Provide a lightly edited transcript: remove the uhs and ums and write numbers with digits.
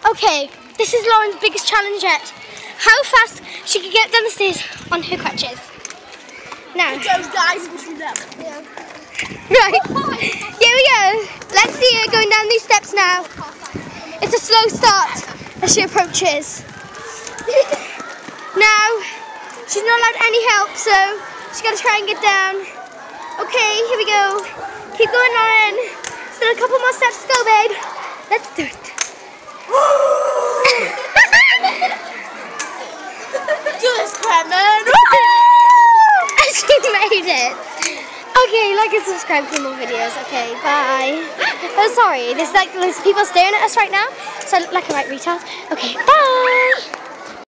Okay, this is Lauren's biggest challenge yet. How fast she can get down the stairs on her crutches. Now. Those guys between them. Yeah. Right. Here we go. Let's see her going down these steps now. It's a slow start as she approaches. Now, she's not allowed any help, so she's got to try and get down. Okay, here we go. Keep going, Lauren. Still a couple more steps to go, babe. Let's do it. Do this, Carmen. She made it. Okay, like and subscribe for more videos. Okay, bye. Oh, sorry. There's like loads of people staring at us right now, so I look like a right retard. Okay, bye.